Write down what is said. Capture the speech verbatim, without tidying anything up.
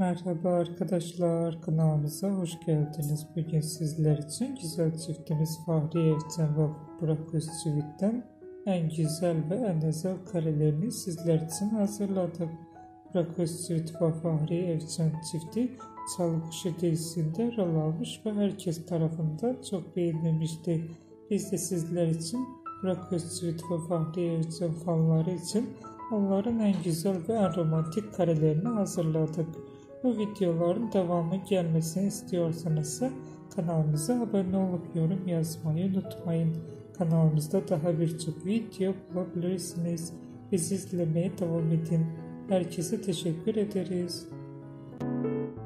Merhaba arkadaşlar, kanalımıza hoş geldiniz. Bugün sizler için güzel çiftimiz Fahriye Evcen ve Burak Özçivit'ten en güzel ve en özel karelerini sizler için hazırladık. Burak Özçivit ve Fahriye Evcen çifti Çalı Kuşu dizisinde rol almış ve herkes tarafından çok beğenilmişti. Biz de sizler için Burak Özçivit ve Fahriye Evcen fanları için onların en güzel ve en romantik karelerini hazırladık. Bu videoların devamı gelmesini istiyorsanız kanalımıza abone olup yorum yazmayı unutmayın. Kanalımızda daha birçok video bulabilirsiniz. Bizi izlemeye devam edin. Herkese teşekkür ederiz.